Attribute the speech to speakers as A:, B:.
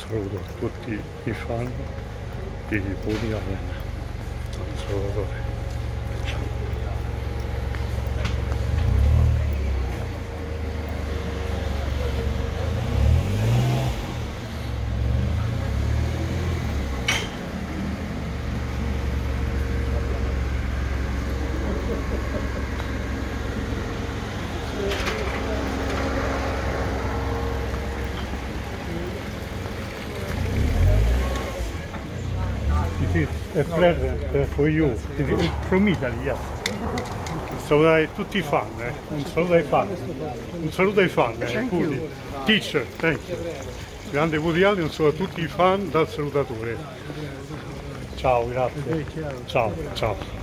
A: saluto a tutti i fan di Woody Allen, un Salvatore. Ciao. It is a present for you. It is from Italy, yes. Salutare tutti i fan, un saluto ai fan, un saluto ai fan, Woody. Teacher, thank you. Grande Woody Allen, un saluto a tutti i fan dal salutatore. Ciao, grazie. Ciao, ciao.